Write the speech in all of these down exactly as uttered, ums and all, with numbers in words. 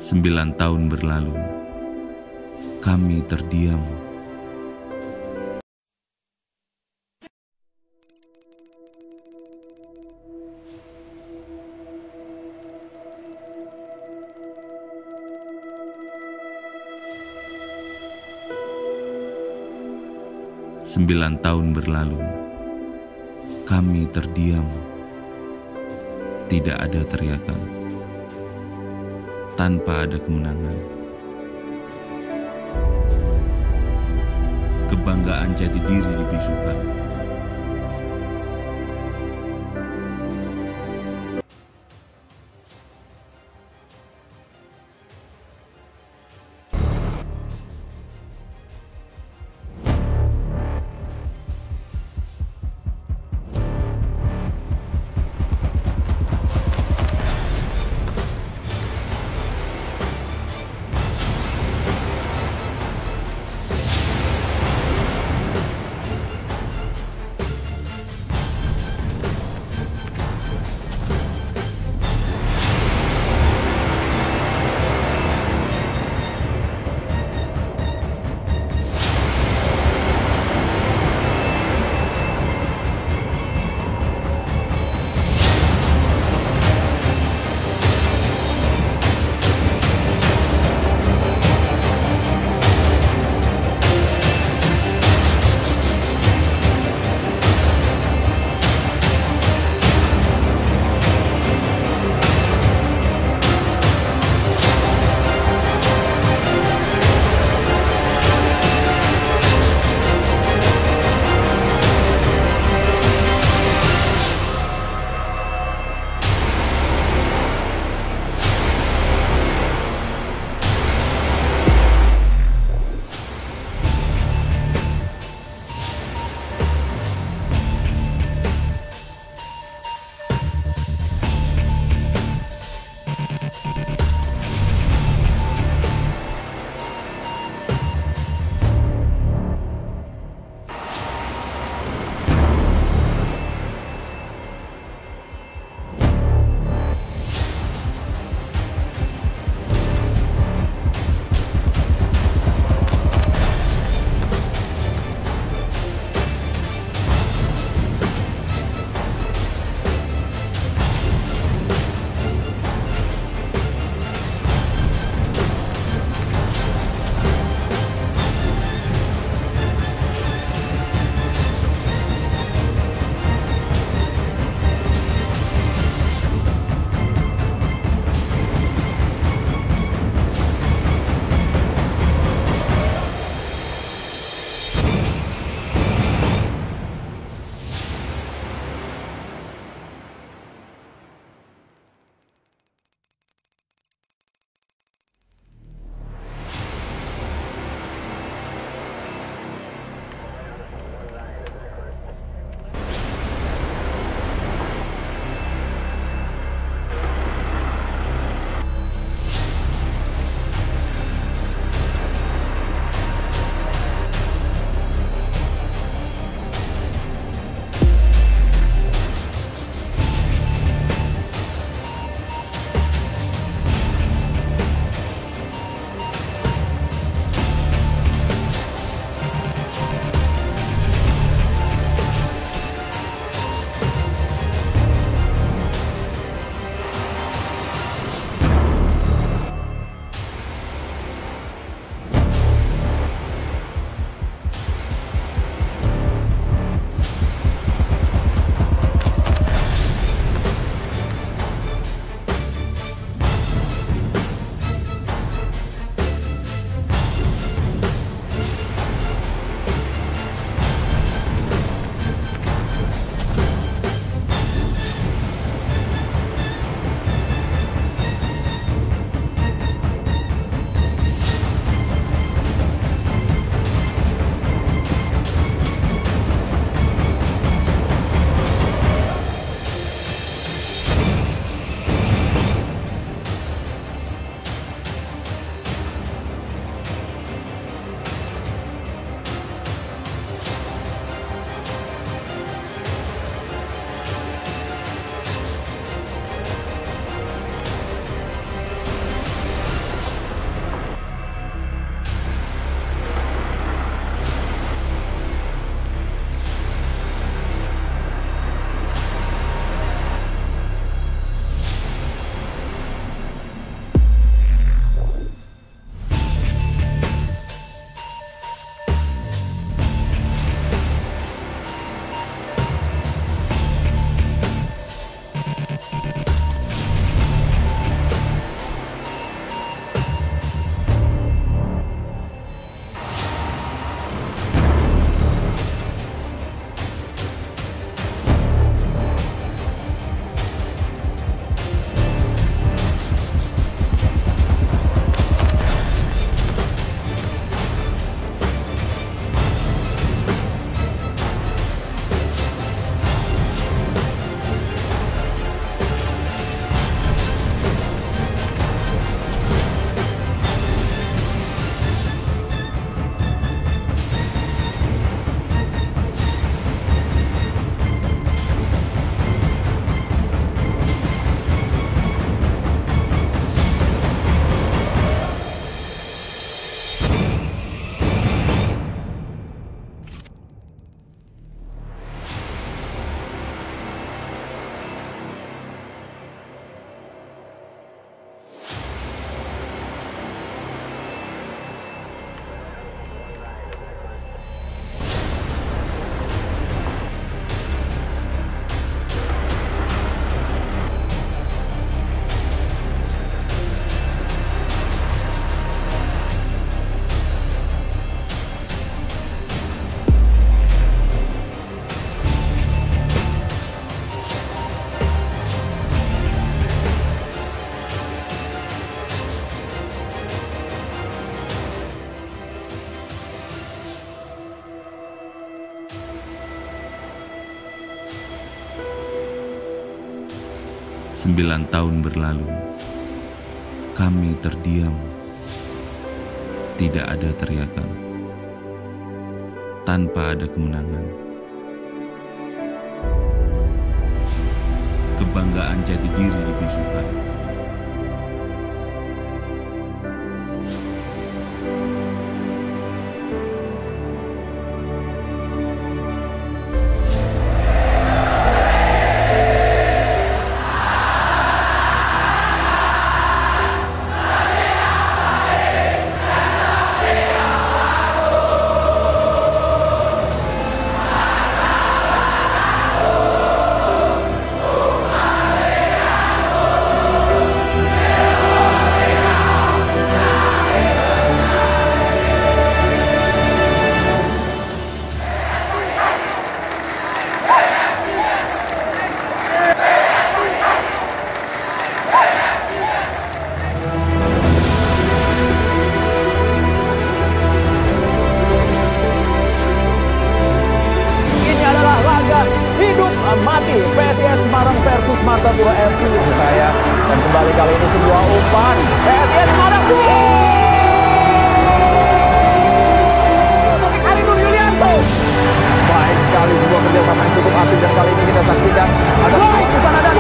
Sembilan tahun berlalu, kami terdiam. Sembilan tahun berlalu, kami terdiam. Tidak ada teriakan, tanpa ada kemenangan. Kebanggaan jati diri dibisukan. Sembilan tahun berlalu, kami terdiam. Tidak ada teriakan, tanpa ada kemenangan. Kebanggaan jati diri dibisukan. Mati P S I S Semarang versus Martapura F C saya, dan kembali kali ini sebuah umpan P S I S Semarang Arinur Yulianto. Baik sekali, sebuah kerjasama yang cukup apik, dan kali ini kita saksikan ada baik ke sana dan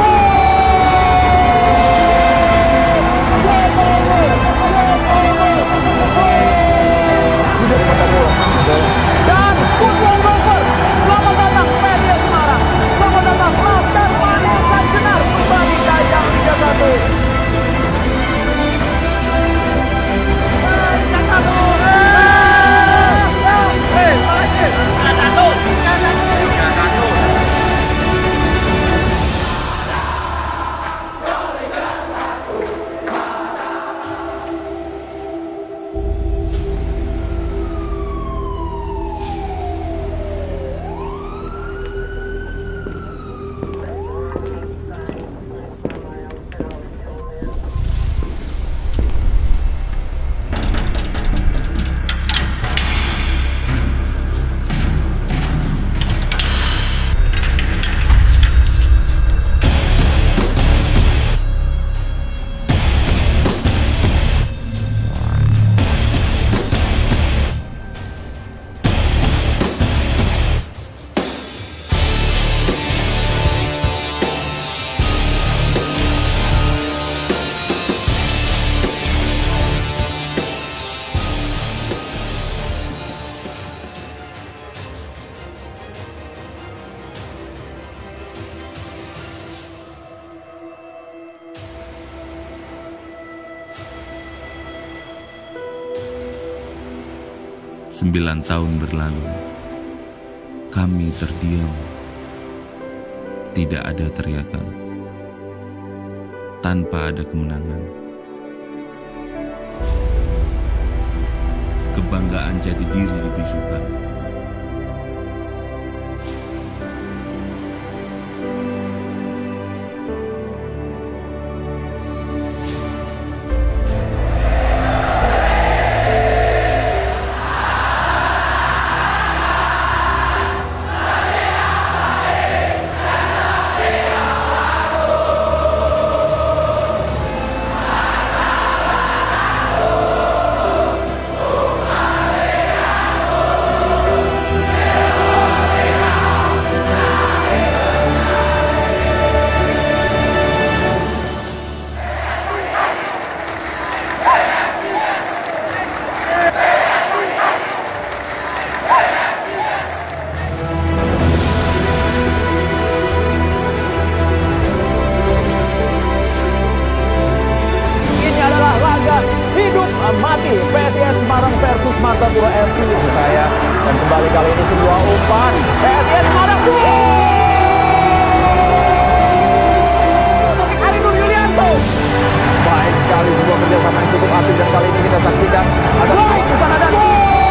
dari Martapura dan football rovers. Selamat datang P S I S Semarang. Selamat datang Laskar Panembahan Jenar kembali ke ajang Liga satu. Liga satu. Eh, Liga satu. Liga satu. Sembilan tahun berlalu, kami terdiam. Tidak ada teriakan, tanpa ada kemenangan. Kebanggaan jati diri dibisukan. Mati P S I S Semarang versus Martapura F C saya, dan kembali kali ini sebuah umpan P S I S Semarang Arinur Yulianto. Baik sekali, sebuah kerjasama yang cukup apik, dan kali ini kita saksikan ada baik ke sana dan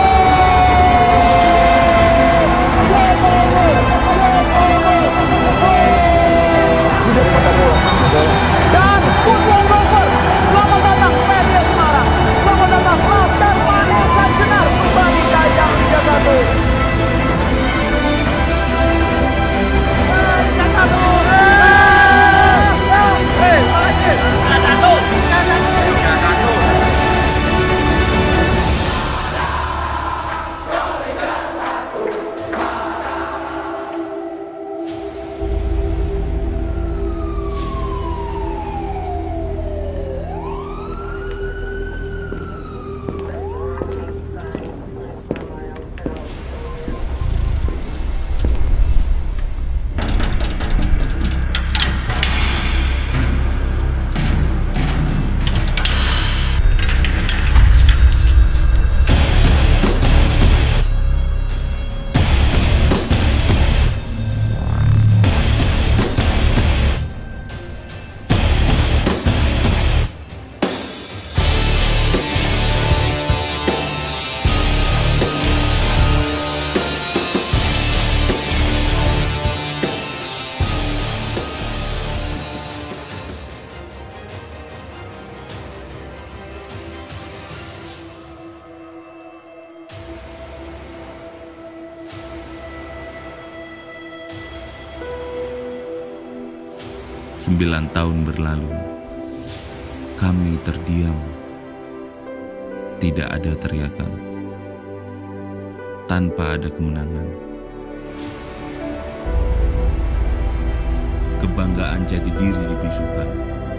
dari Martapura dan football rovers. Selamat datang P S I S Semarang. Selamat datang Laskar Panembahan Jenar kembali ke ajang Liga satu. Liga satu. Sembilan tahun berlalu, kami terdiam. Tidak ada teriakan, tanpa ada kemenangan. Kebanggaan jati diri dibisukan.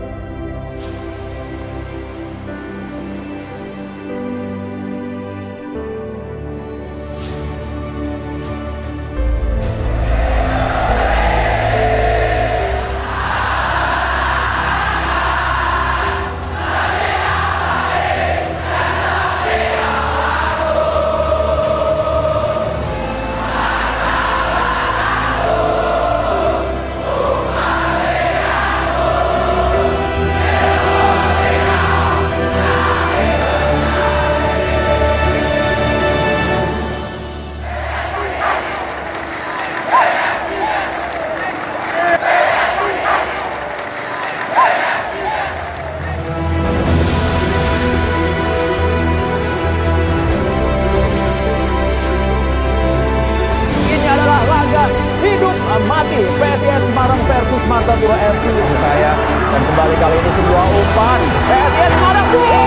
Mati P S I S Semarang versus Martapura F C saya, dan kembali kali ini sebuah umpan P S I S Semarang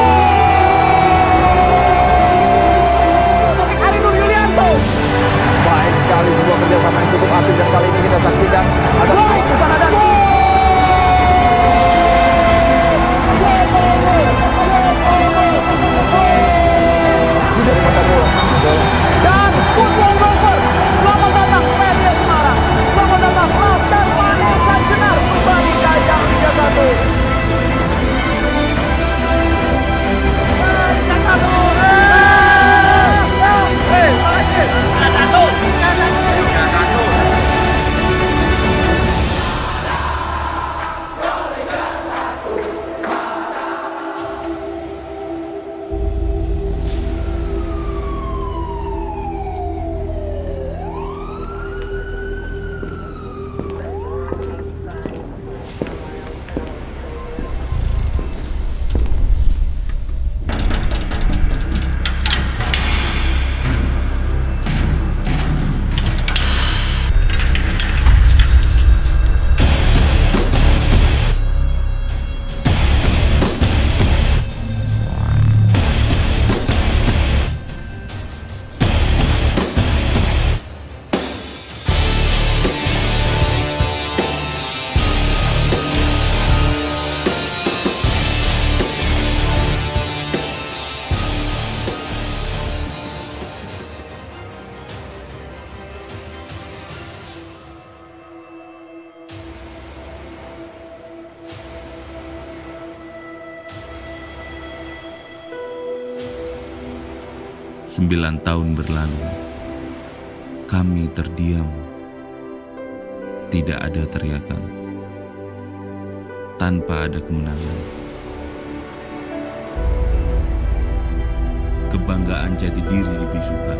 Arinur Yulianto, baik sekali sebuah kerjasama yang cukup aktif, dan kali ini kita saksikan ada strike di sana dan sudah Martapura dan football goal. Selamat datang P S I S Semarang. Selamat datang Laskar Vanessa Jenar kembali ke ajang Liga satu. Sembilan tahun berlalu, kami terdiam. Tidak ada teriakan, tanpa ada kemenangan. Kebanggaan jati diri dibisukan.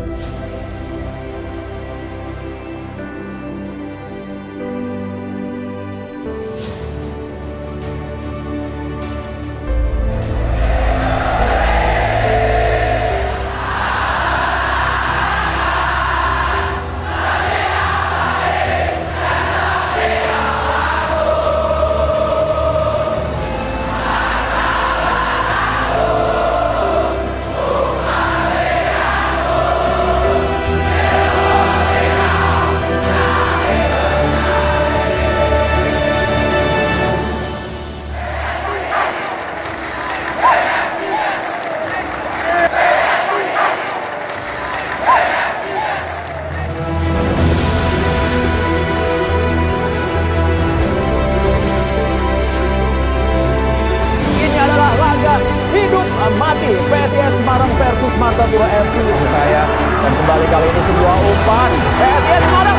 Mati P S I S Semarang versus Martapura F C saya, dan kembali kali ini sebuah umpan P S I S Semarang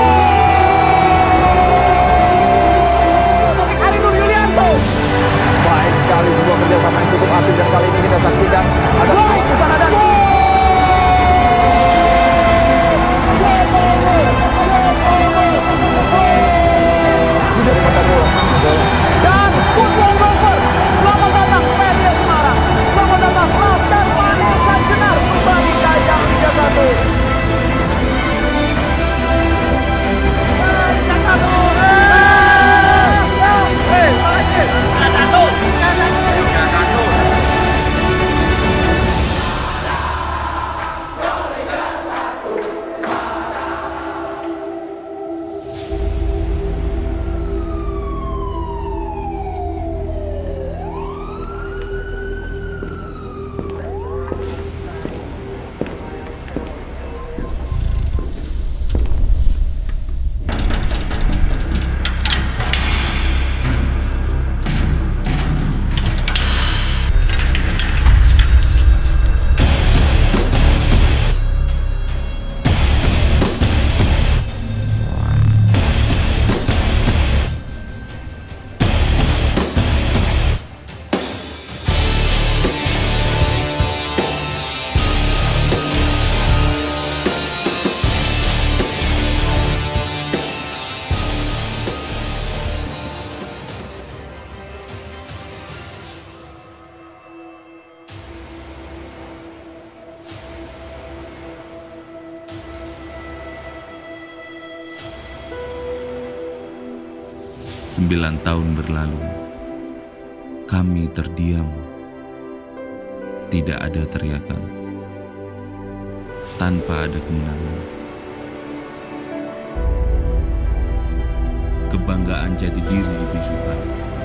Arinur Yulianto, baik sekali sebuah kerjasama yang cukup aktif, dan kali ini kita saksikan ada strike di sana dan sudah Martapura dan football goal. Selamat datang P S I S Semarang. Selamat datang Laskar Vanessa Jenar kembali ke ajang Liga satu. Liga satu. Sembilan tahun berlalu, kami terdiam. Tidak ada teriakan, tanpa ada kemenangan. Kebanggaan jati diri dibisukan.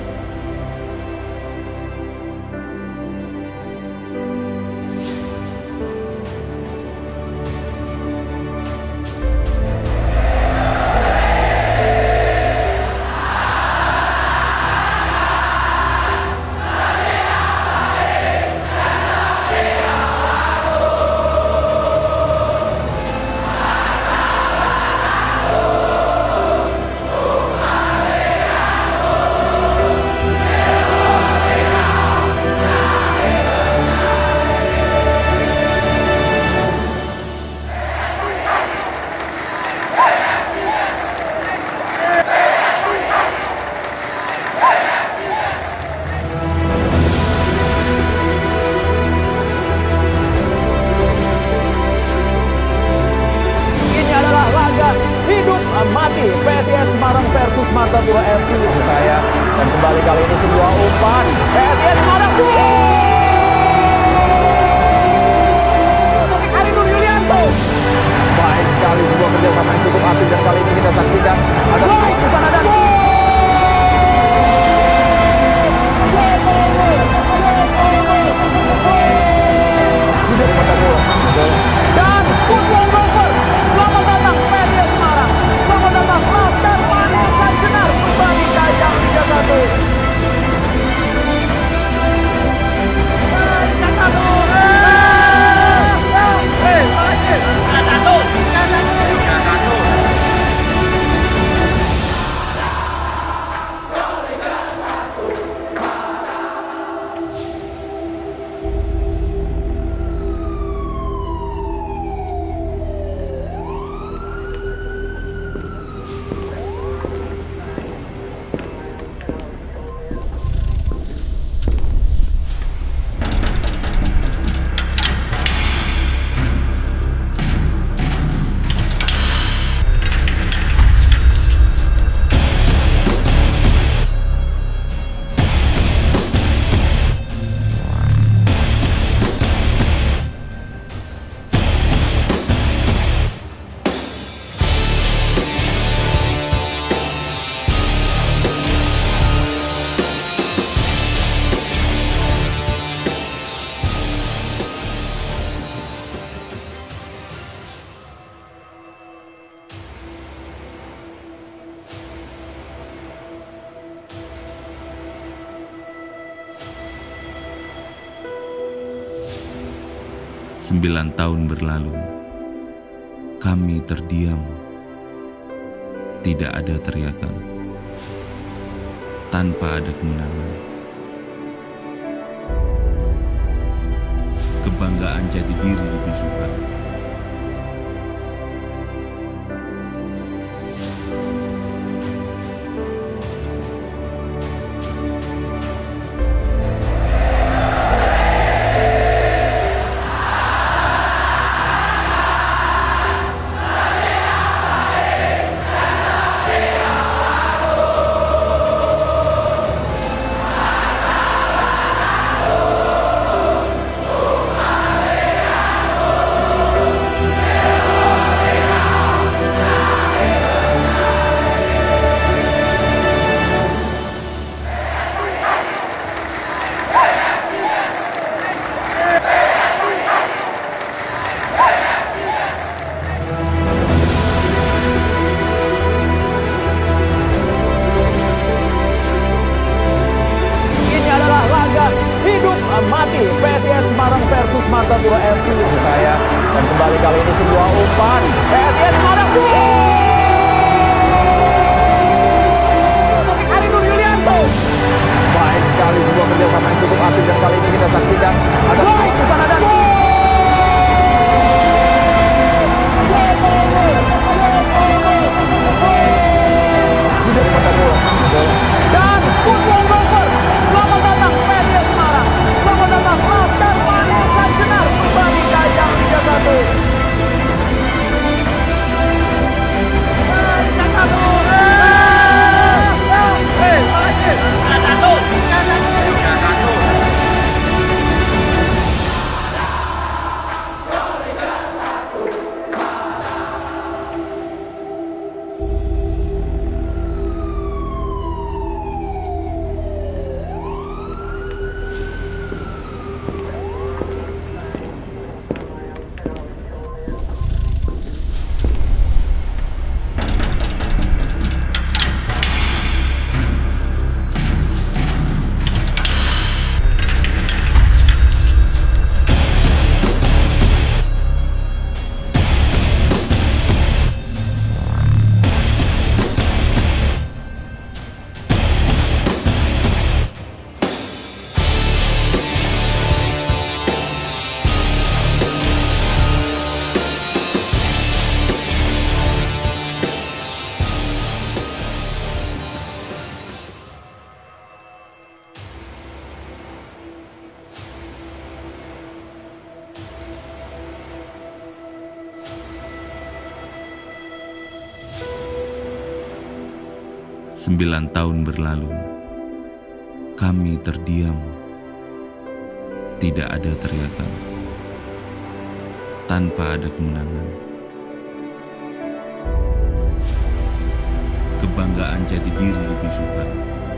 Mati P S I S Semarang versus Martapura F C saya, dan kembali kali ini sebuah umpan P S I S Semarang. Arinur Yulianto, baik sekali, sebuah kerjasama yang cukup apik, dan kali ini kita saksikan ada baik di sana dan sudah dipetak bola dan football Rovers. Selamat datang P S I S Semarang. Selamat datang Master Vanessa Jenar kembali kajang Liga satu. Sembilan tahun berlalu, kami terdiam. Tidak ada teriakan, tanpa ada kemenangan. Kebanggaan jati diri dibisukan. Mati P S I S Semarang versus Martapura F C saya, dan kembali kali ini sebuah umpan P S I S Semarang. Arinur Yulianto, baik sekali, sebuah kerjasama yang cukup apik, dan kali ini kita saksikan ada baik di sana dan sudah dipetak bola dan football Rovers. Selamat datang P S I S Semarang. Selamat datang Master Vanessa Jenar kembali kajang Liga satu. Liga satu. Sembilan tahun berlalu, kami terdiam. Tidak ada teriakan, tanpa ada kemenangan. Kebanggaan jati diri dibisukan.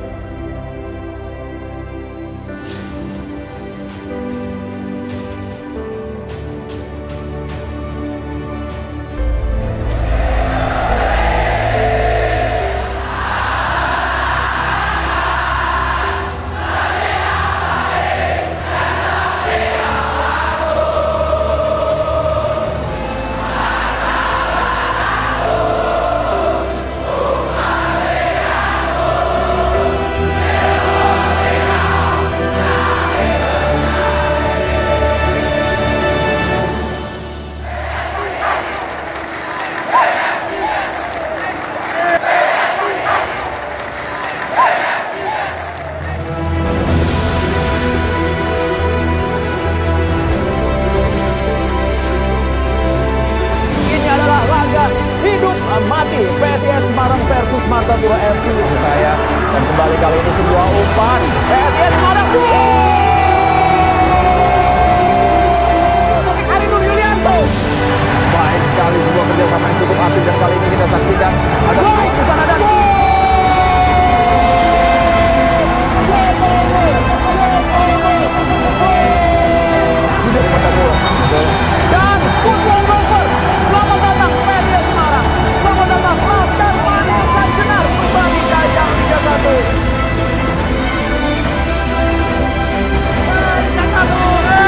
Mati P S I S Semarang versus Martapura F C saya. Dan kembali kali ini sebuah umpan P S I S Semarang. Arinur Yulianto. Baik sekali, sebuah kerjasama yang cukup apik, dan kali ini kita saksikan ada baik ke sana dan sudah Martapura dan football goal. Selamat datang P S I S Semarang. Selamat datang Laskar Vanessa Jenar kembali Kajang Liga satu. Liga satu.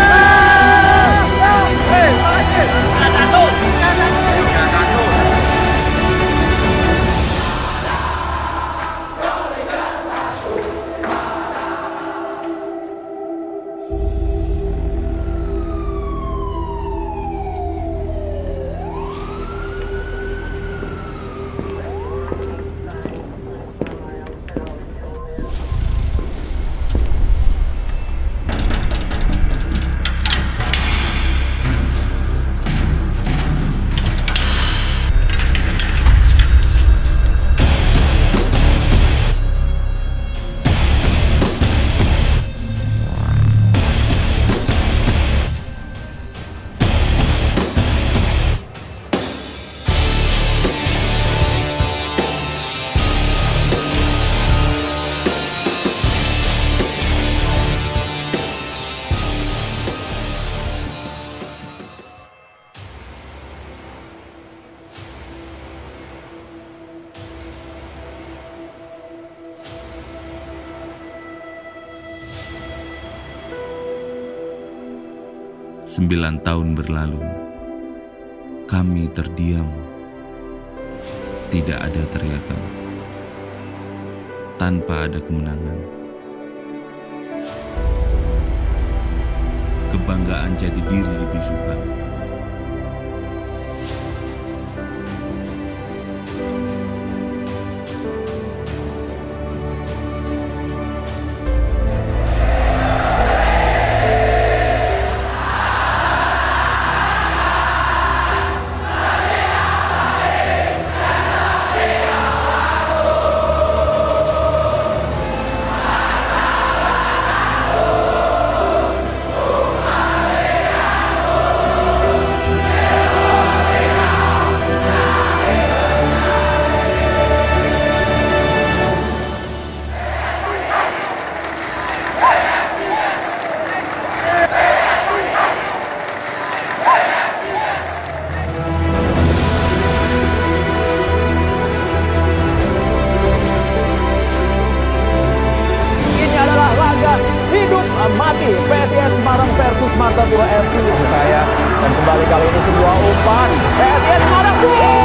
Eh, Liga satu. Liga satu. Sembilan tahun berlalu, kami terdiam. Tidak ada teriakan, tanpa ada kemenangan. Kebanggaan jati diri dibisukan. Mati P S I S Semarang versus Martapura F C saya. Dan kembali kali ini sebuah umpan P S I S Semarang.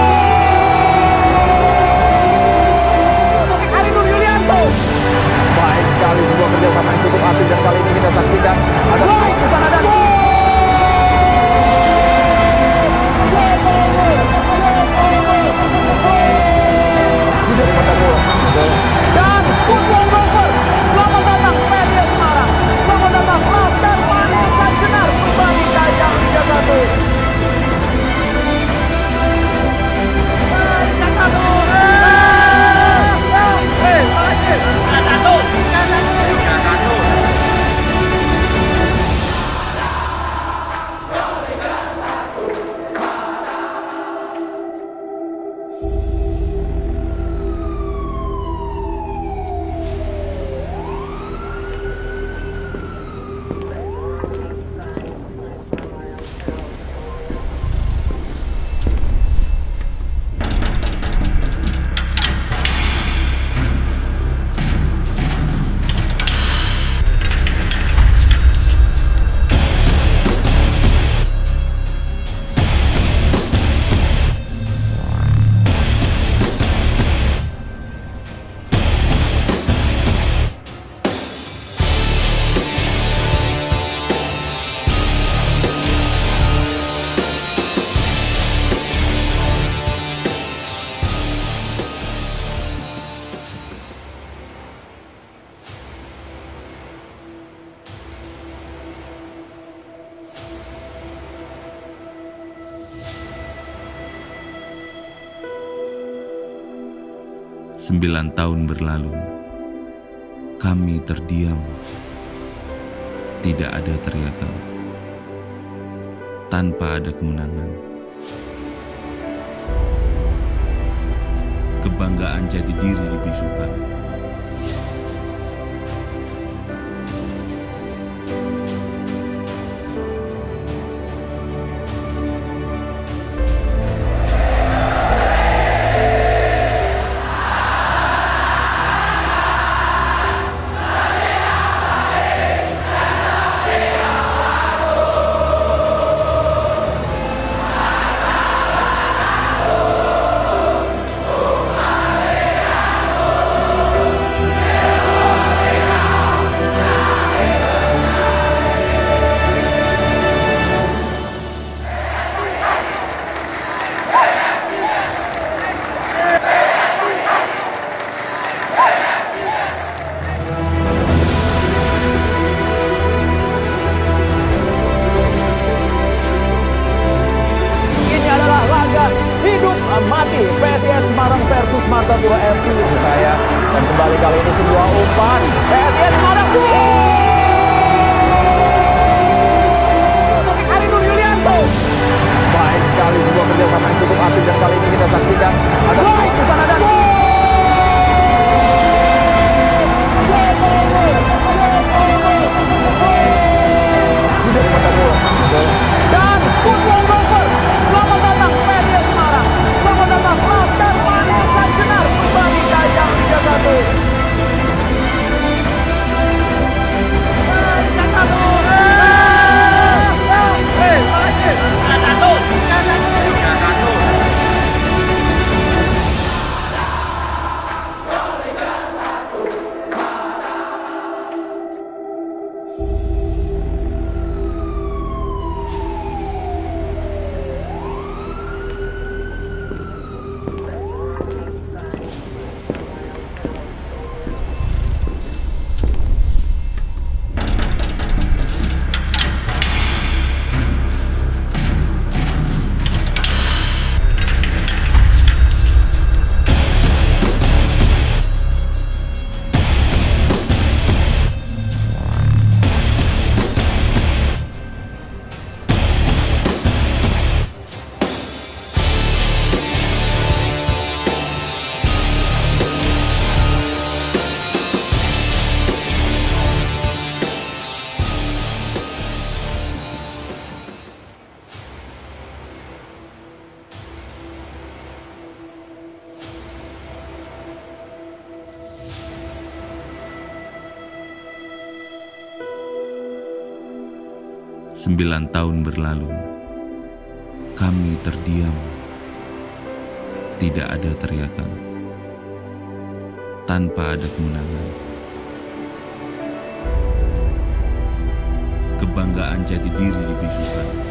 Arinur Yulianto. Baik sekali, sebuah kerjasama yang cukup apik, dan kali ini kita saksikan ada baik ke sana dan sudah Martapura dan football goal. Selamat datang P S I S Semarang. Selamat datang Laskar Vanessa Jenar kembali Kajang Liga satu. Liga satu. Sembilan tahun berlalu, kami terdiam. Tidak ada teriakan, tanpa ada kemenangan. Kebanggaan jati diri dibisukan. Mati P S I S Semarang versus Martapura F C saya, dan kembali kali ini sebuah umpan P S I S Semarang Arinur Yulianto. Baik sekali, sebuah kerjasama yang cukup aktif, dan kali ini kita saksikan ada strike di sana dan sudah dimakan bola dan football goal. Selamat datang P S I S Semarang. Selamat datang Laskar Vanessa Jenar kembali Kajang Liga satu. Sembilan tahun berlalu, kami terdiam. Tidak ada teriakan, tanpa ada kemenangan. Kebanggaan jati diri dibisukan.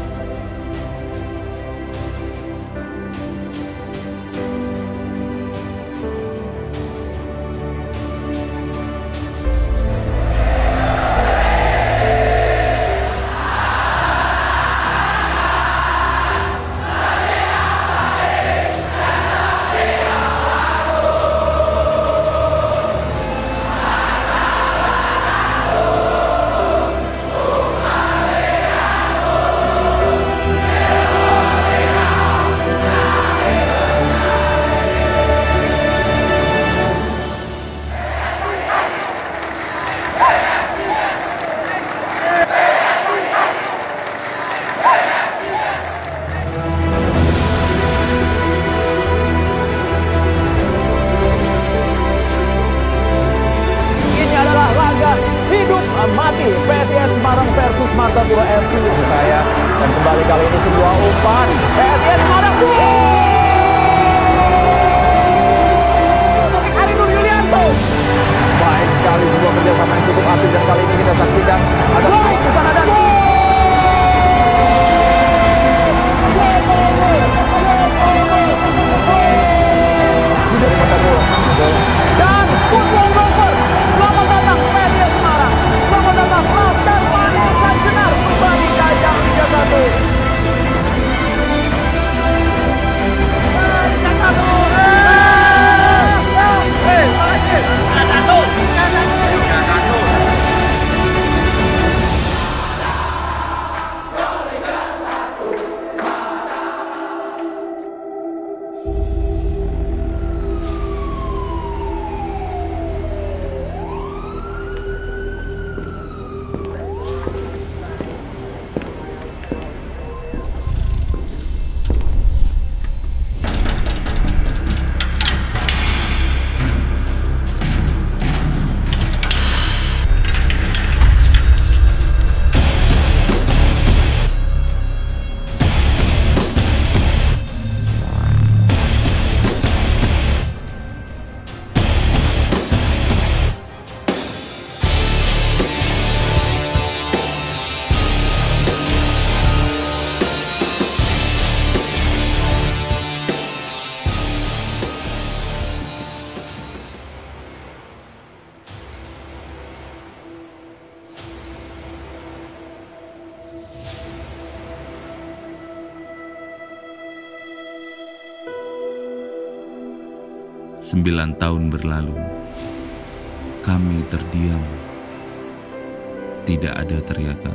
Sembilan tahun berlalu, kami terdiam. Tidak ada teriakan,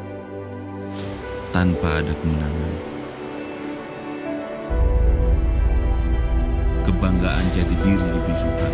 tanpa ada kemenangan. Kebanggaan jati diri dibisukan.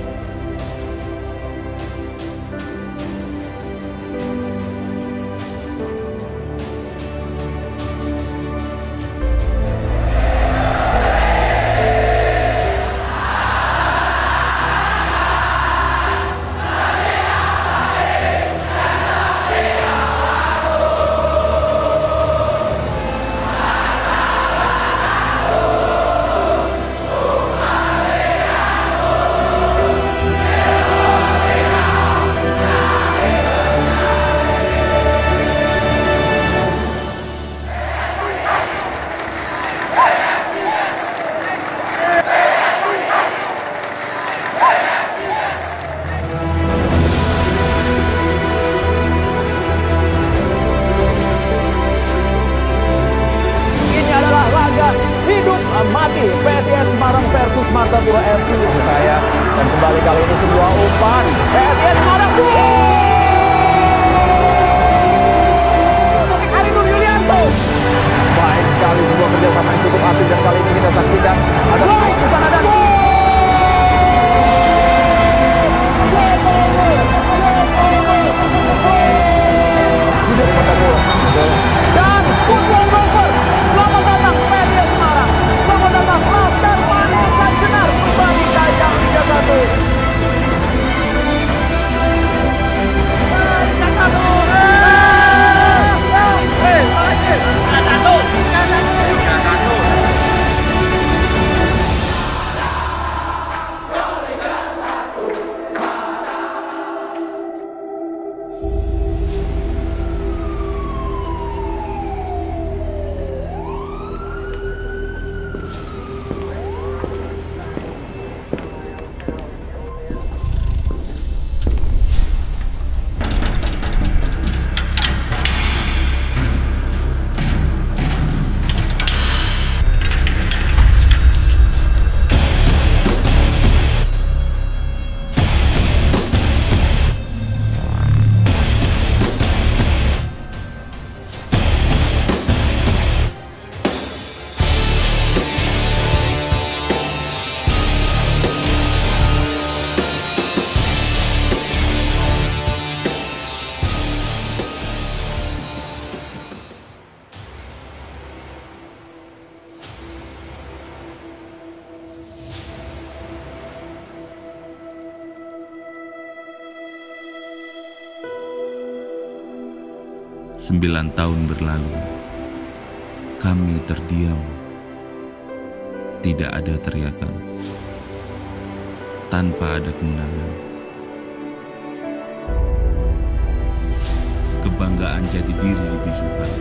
Mati P S I S Semarang versus Martapura F C saya, dan kembali kali ini sebuah umpan P S I S Semarang Arinur Yulianto. Baik sekali, sebuah kerjasama yang cukup apik, dan kali ini kita saksikan ada baik di sana dan dan football Rover. Selamat datang P S I S Semarang. Selamat datang Master Panen Sanjenar kembali tayang Liga satu. Sembilan tahun berlalu, kami terdiam. Tidak ada teriakan, tanpa ada kemenangan. Kebanggaan jati diri dibisukan.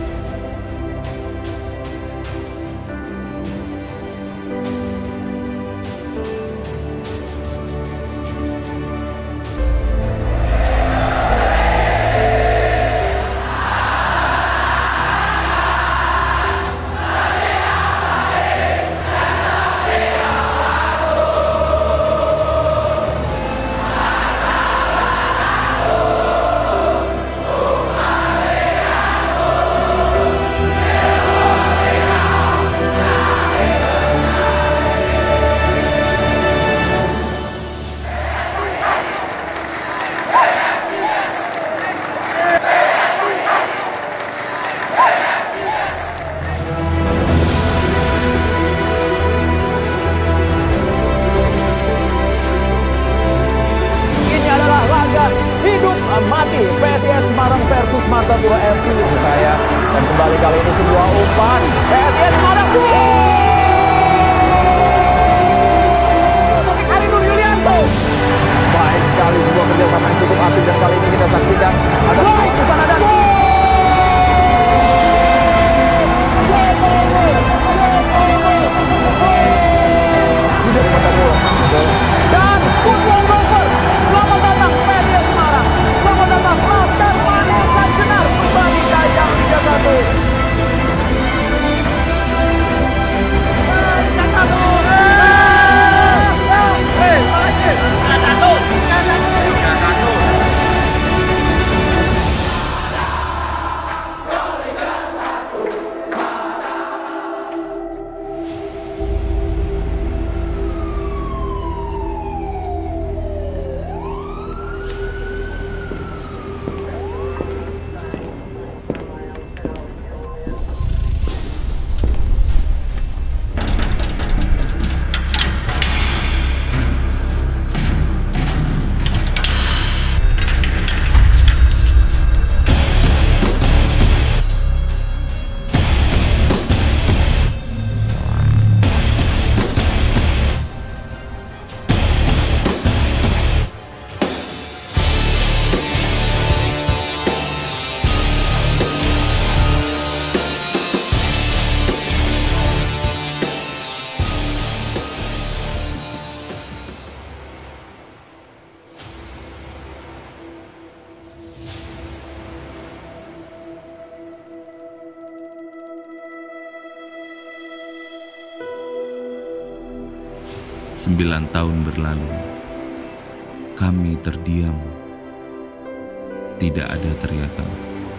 Sembilan tahun berlalu, kami terdiam. Tidak ada teriakan,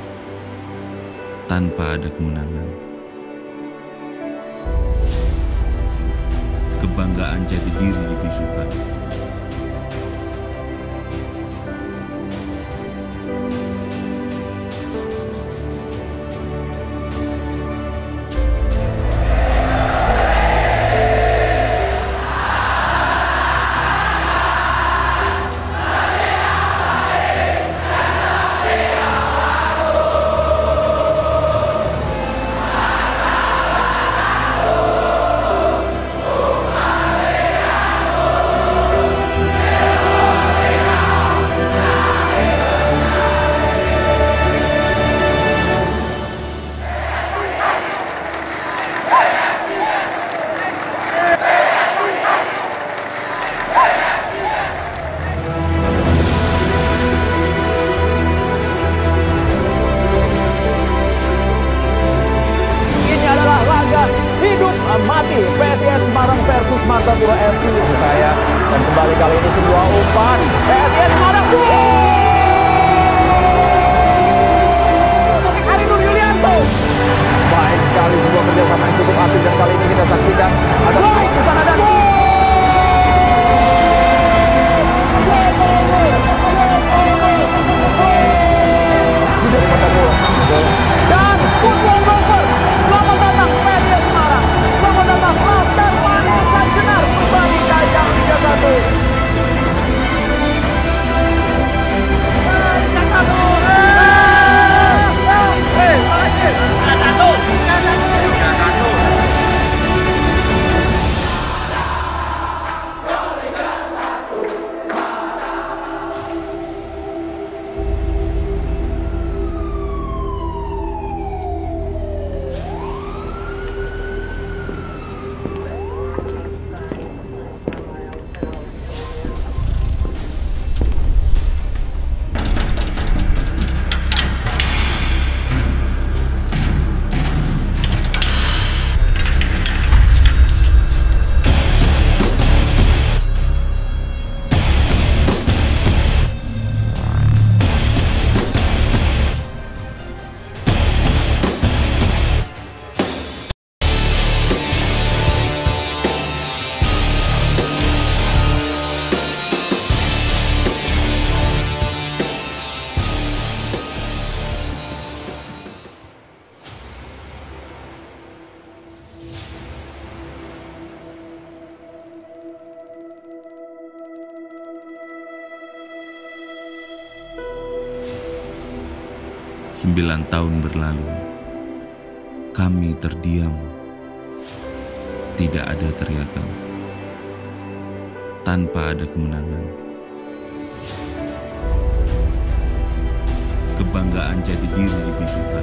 tanpa ada kemenangan. Kebanggaan jati diri dibisukan. Mati P S I S Semarang versus Martapura F C saya. Dan kembali kali ini sebuah umpan P S I S Semarang. Arinur Yulianto. Baik sekali, sebuah kerjasama yang cukup apik, dan kali ini kita saksikan ada baik ke sana dan sudah Martapura dan football goal. Selamat datang P S I S Semarang. Selamat datang Laskar Panis Sanjenar kembali ke ajang Liga satu. Liga satu. Hei, Liga satu. Liga satu. Sembilan tahun berlalu, kami terdiam. Tidak ada teriakan, tanpa ada kemenangan. Kebanggaan jati diri dibisukan.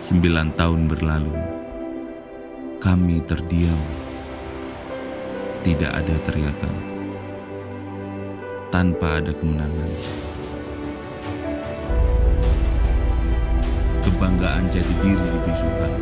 Sembilan tahun berlalu, kami terdiam. Tidak ada teriakan, tanpa ada kemenangan. Kebanggaan jati diri dibisukan.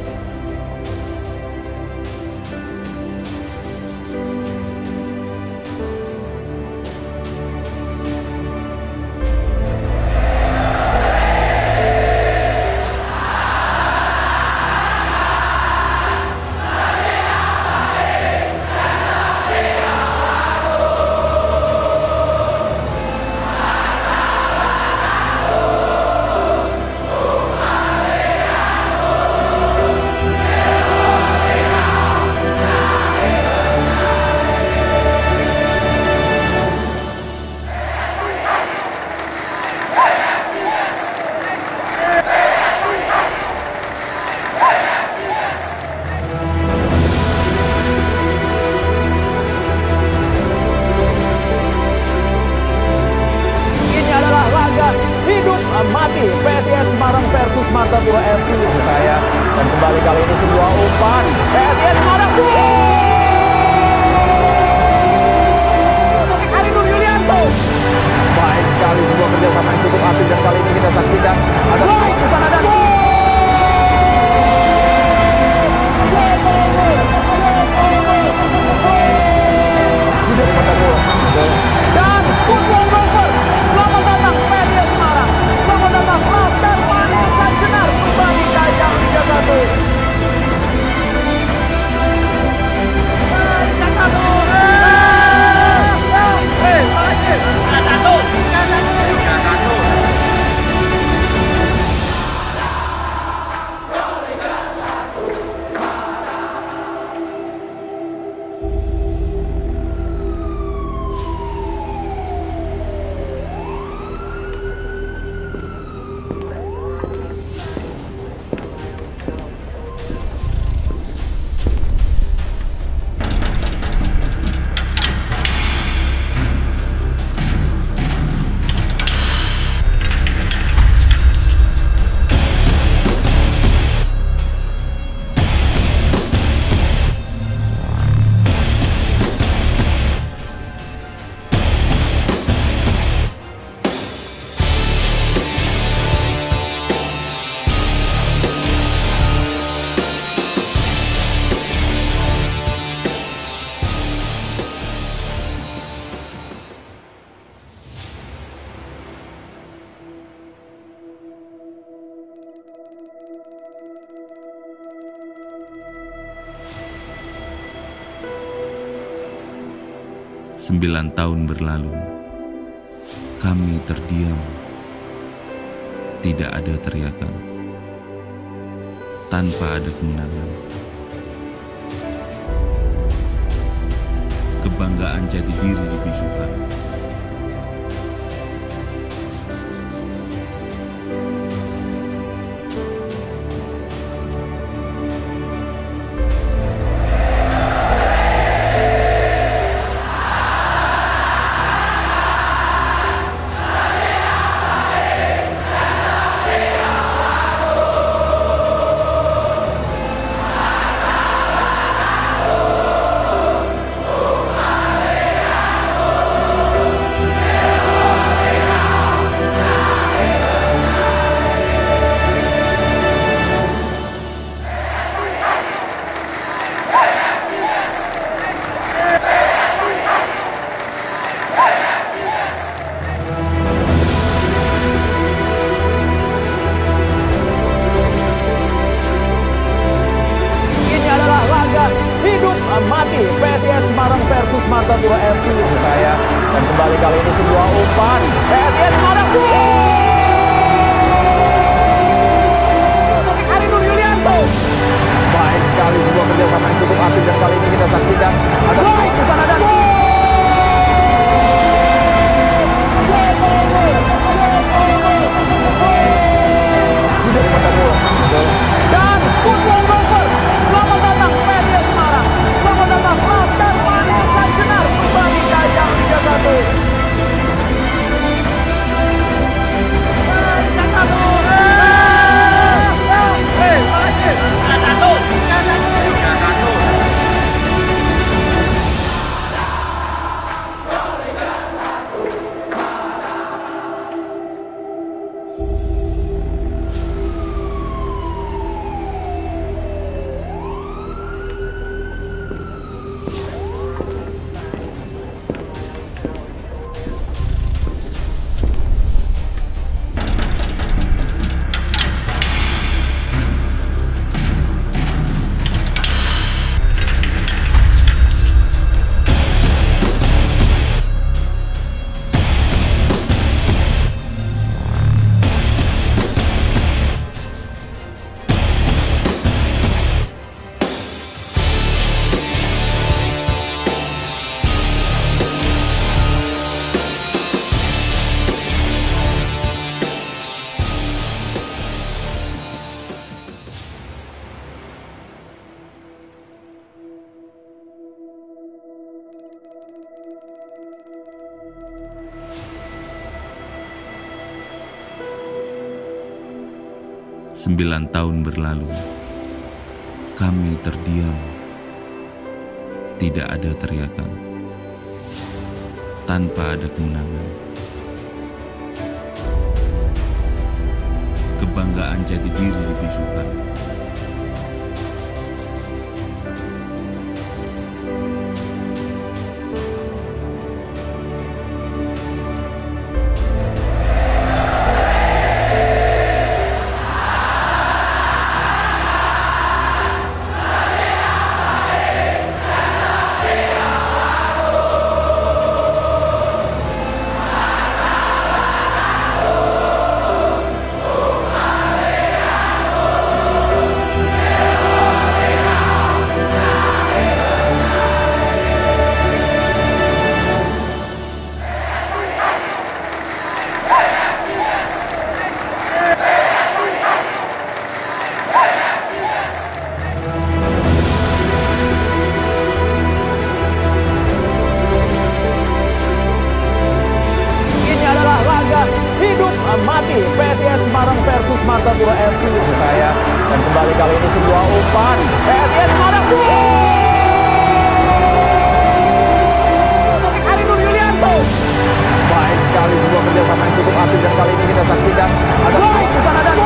Mati P S I S Semarang versus Martapura F C saya. Dan kembali kali ini sebuah umpan P S I S Semarang. Arinur Yulianto. Baik sekali, sebuah kerjasama yang cukup aktif, dan kali ini kita saksikan ada baik di sana dan sudah pada gol. Dan football over. Selamat datang P S I S Semarang. Selamat datang Laskar Vanessa Jenar kembali ke ajang Liga satu. Liga satu. Hei, Liga satu. Liga satu. Liga satu. Sembilan tahun berlalu, kami terdiam. Tidak ada teriakan, tanpa ada kemenangan. Kebanggaan jati diri dibisukan. Sembilan tahun berlalu, kami terdiam. Tidak ada teriakan, tanpa ada kemenangan. Kebanggaan jati diri dibisukan. Mati P S I S Semarang versus Martapura F C saya, dan kembali kali ini sebuah umpan P S I S Semarang Arinur Yulianto. Baik sekali, sebuah kerjasama yang cukup apik, dan kali ini kita saksikan ada baik di sana dan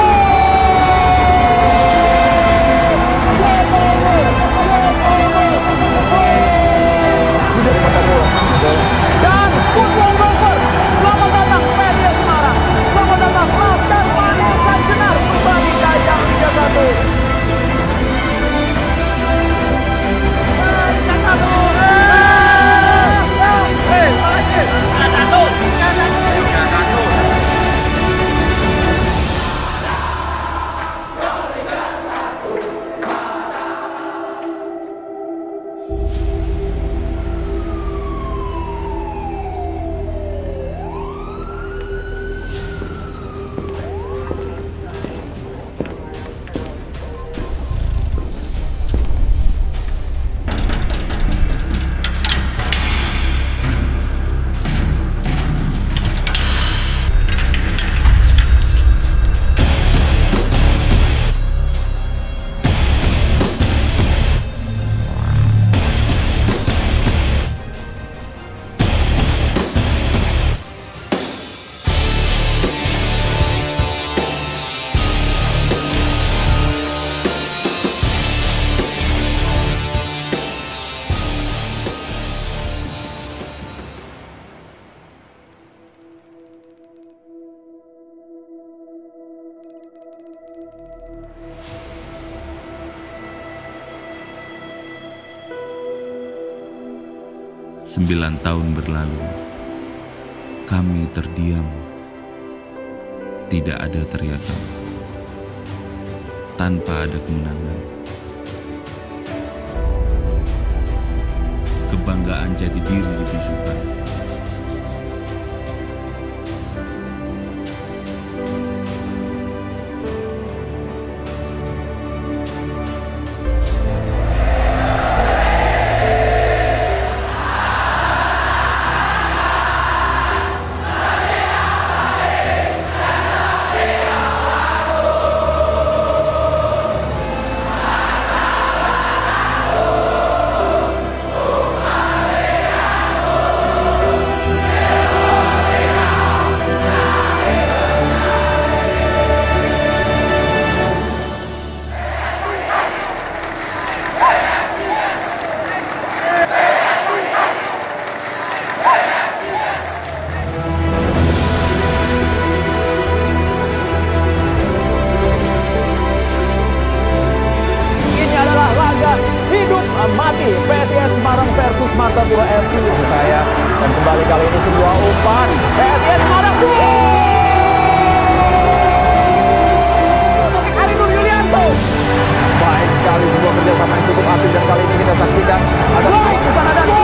sudah dipetak bola dan football Rover. Selamat datang P S I S Semarang. Selamat datang Laskar Panis Sanjenar kembali kajang Liga satu. Sembilan tahun berlalu, kami terdiam. Tidak ada teriakan, tanpa ada kemenangan. Kebanggaan jati diri dibisukan. Mati P S I S Semarang versus Martapura F C saya, dan kembali kali ini sebuah umpan P S I S Semarang Arinur Yulianto. Baik sekali, sebuah kerjasama yang cukup apik, dan kali ini kita saksikan ada baik di sana dan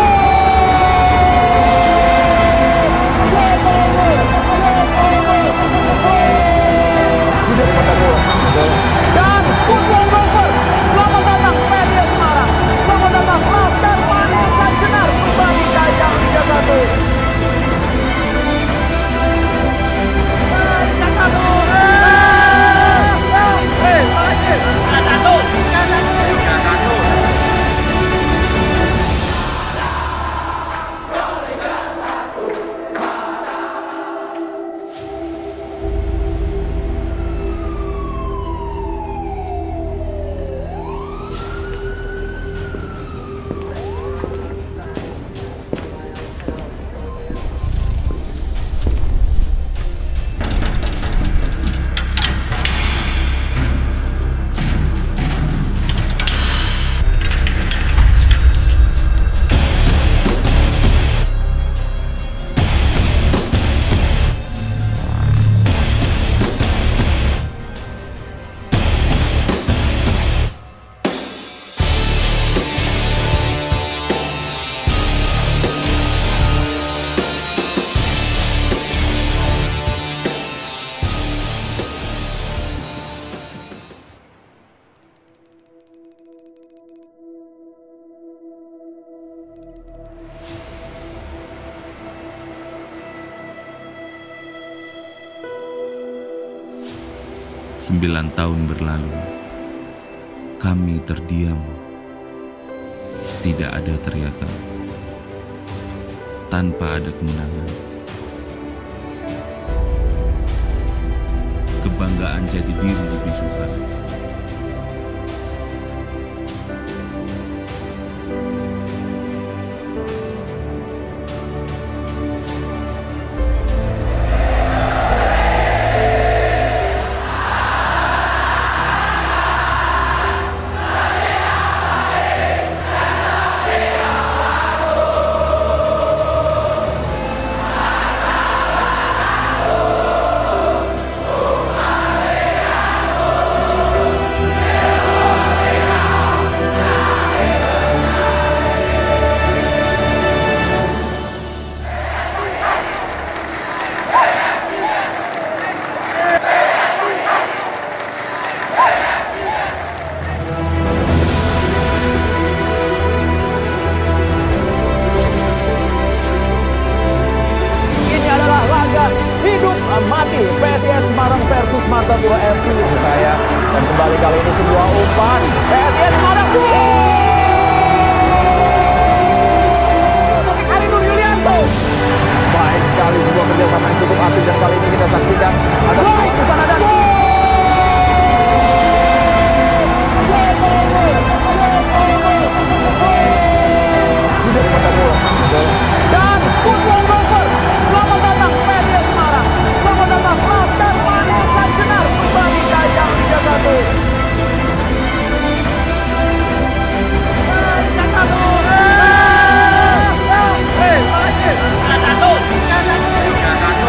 sudah dipetak bola dan football Rover. Selamat datang P S I S Semarang. Selamat datang Laskar Panis Sanjenar kembali kajang Liga satu. Sembilan tahun berlalu, kami terdiam. Tidak ada teriakan, tanpa ada kemenangan. Kebanggaan jati diri dibisukan. Mati P S I S Semarang versus Martapura F C saya. Dan kembali kali ini sebuah umpan P S I S Semarang. Arinur Yulianto. Baik sekali, sebuah kerjasama yang cukup aktif, dan kali ini kita saksikan ada strike di sana dan sudah Martapura dan football goal. Selamat datang P S I S Semarang. Selamat datang Laskar Manis Senar kembali ke ajang Liga satu. Liga satu. Eh, Liga satu. Liga satu.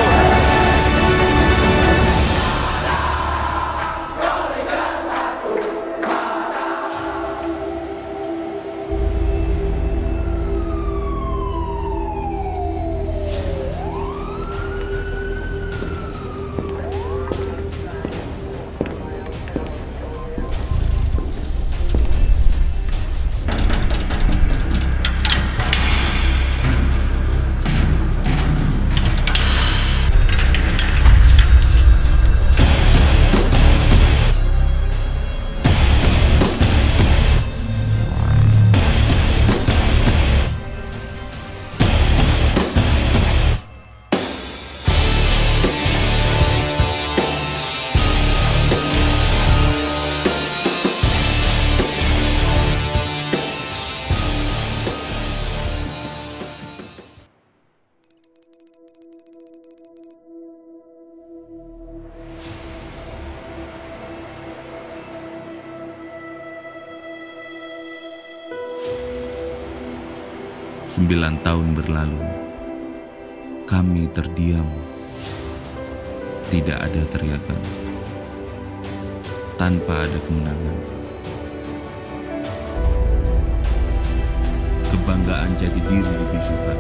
Sembilan tahun berlalu, kami terdiam. Tidak ada teriakan, tanpa ada kemenangan. Kebanggaan jati diri dibisukan.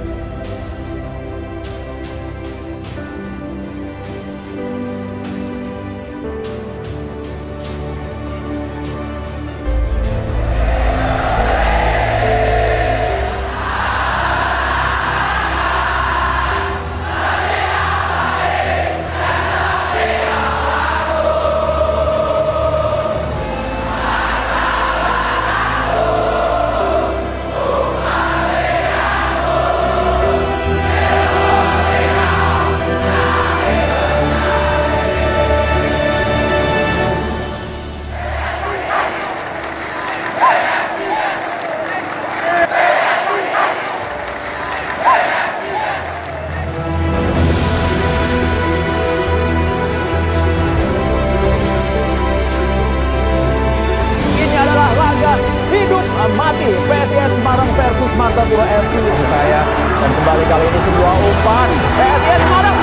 Mati P S I S Semarang versus Martapura F C saya. Dan kembali kali ini sebuah umpan P S I S Semarang.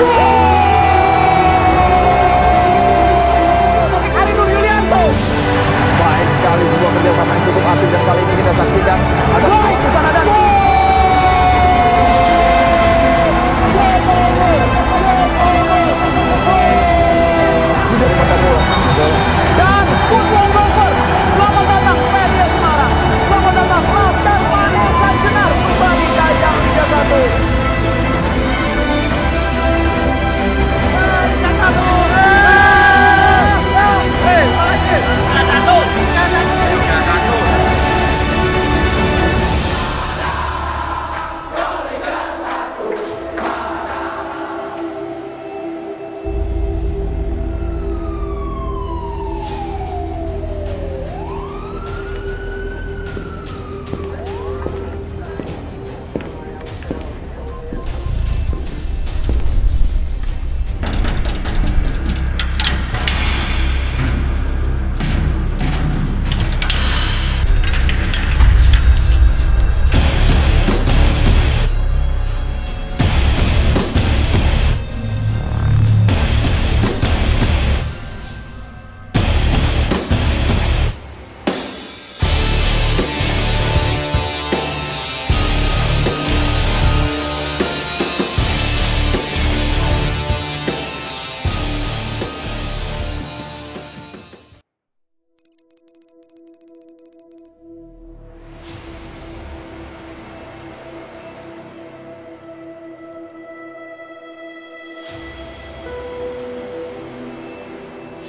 Arinur Yulianto. Baik sekali, sebuah kerjasama yang cukup aktif, dan kali ini kita saksikan ada strike di sana dan sudah Martapura dan football goal. Selamat datang P S I S Semarang. Selamat datang Laskar Manis Senar kembali ke ajang Liga satu.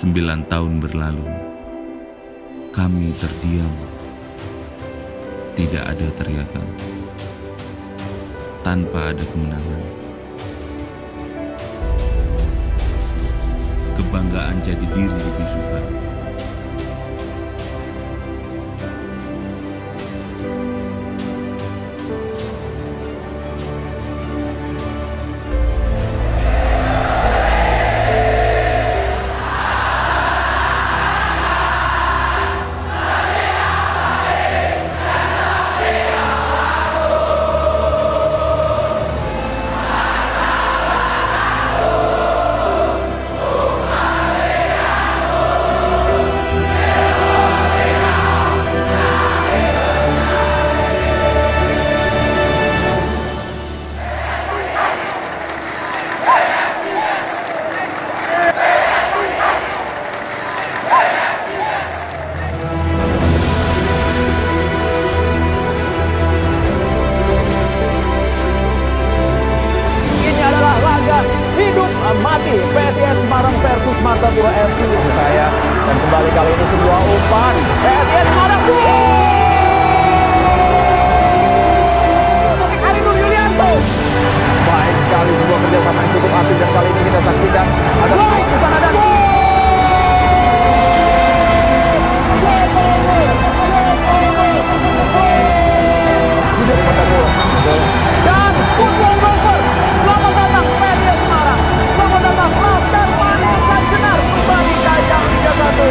Sembilan tahun berlalu, kami terdiam. Tidak ada teriakan, tanpa ada kemenangan. Kebanggaan jati diri dibisukan. Mati P S I S Semarang versus Martapura F C saya, dan kembali kali ini sebuah umpan P S I S Semarang Arinur Yulianto. Baik sekali, sebuah kerjasama yang cukup apik, dan kali ini kita saksikan ada baik di sana dan sudah dimakan gol dan football over. Selamat datang P S I S Semarang. Selamat datang Laskar Vanessa Jenar kembali ke ajang Liga satu.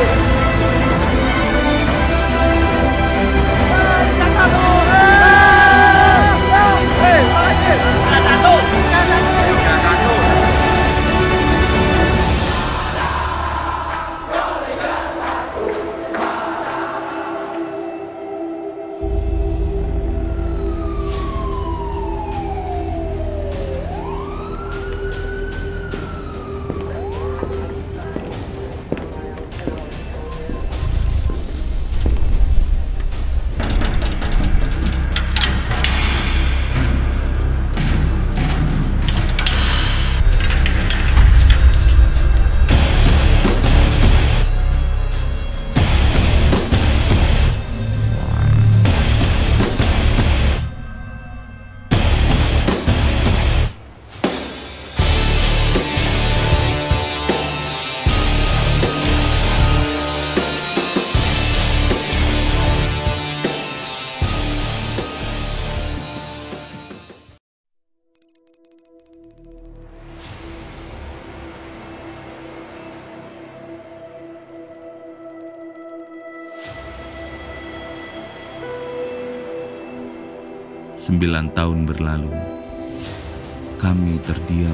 Sembilan tahun berlalu, kami terdiam.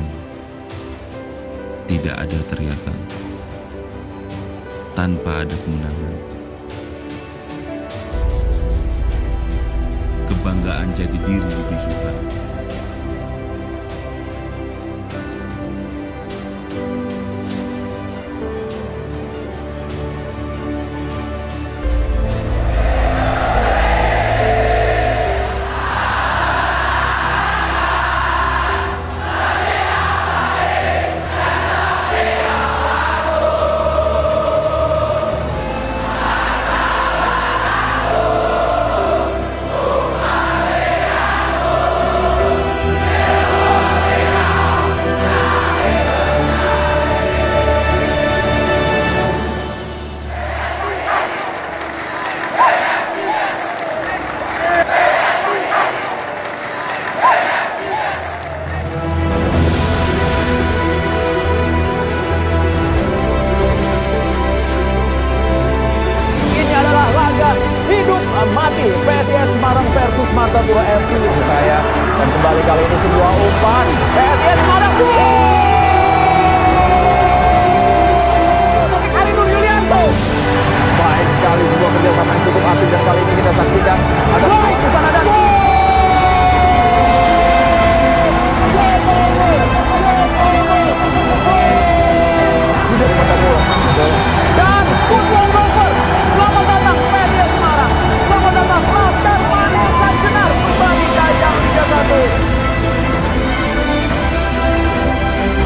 Tidak ada teriakan, tanpa ada kemenangan. Kebanggaan jati diri dibisukan. Mati P S I S Semarang versus Martapura F C saya, dan kembali kali ini sebuah umpan P S I S Semarang Arinur Yulianto. Baik sekali, sebuah kerjasama yang cukup apik, dan kali ini kita saksikan ada baik di sana dan sudah dimakan gol dan football over. Selamat datang P S I S Semarang. Selamat datang Laskar Vanessa Jenar kembali ke ajang Liga satu.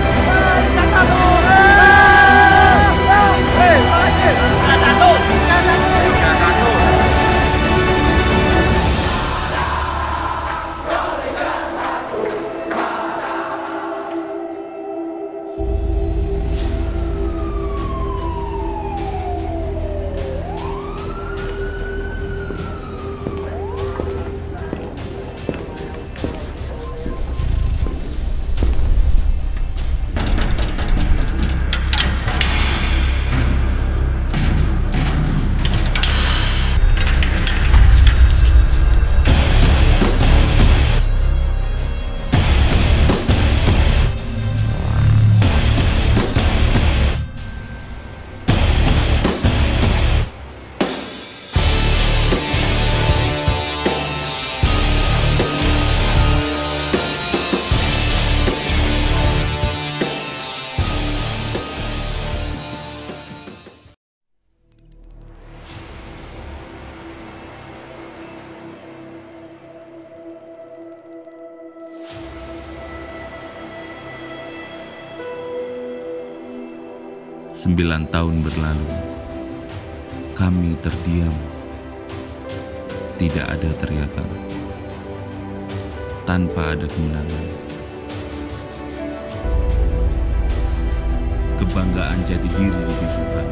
Sembilan tahun berlalu, kami terdiam. Tidak ada teriakan, tanpa ada kemenangan. Kebanggaan jati diri dibisukan.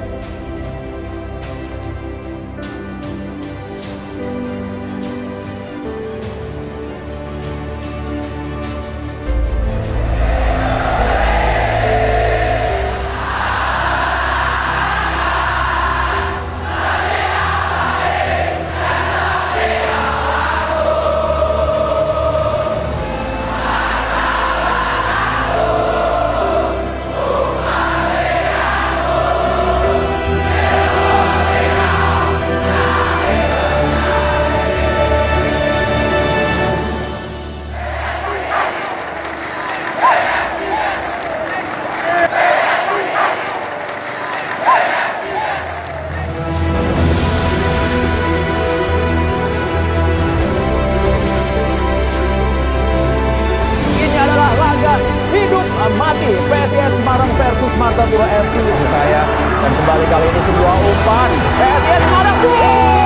Hidup mati P S I S Semarang versus Martapura F C saya. Dan kembali kali ini sebuah umpan P S I S Semarang.